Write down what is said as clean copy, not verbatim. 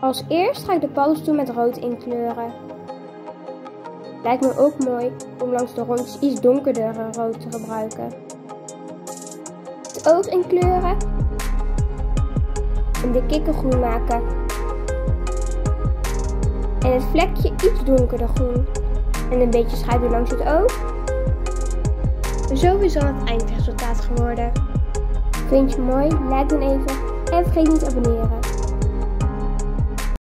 Als eerst ga ik de paddenstoel met rood inkleuren. Lijkt me ook mooi om langs de rondjes iets donkerdere rood te gebruiken. Het oog inkleuren en de kikker groen maken. En het vlekje iets donkerder groen. En een beetje schuiven langs het oog. Zo is dan het eindresultaat geworden. Vind je het mooi? Like dan even en vergeet niet te abonneren.